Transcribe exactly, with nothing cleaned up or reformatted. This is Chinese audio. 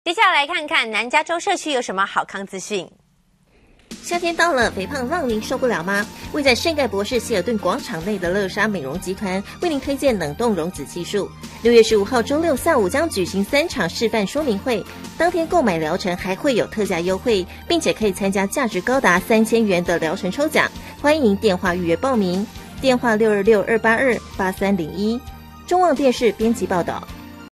接下来看看南加州社区有什么好康资讯。 夏天到了，肥胖让您受不了吗？位在圣盖博士希尔顿广场内的乐莎美容集团为您推荐冷冻溶脂技术。六月十五号周六下午将举行三场示范说明会，当天购买疗程还会有特价优惠，并且可以参加价值高达三千元的疗程抽奖。欢迎电话预约报名，电话六二六二八二八三零一。中望电视编辑报道。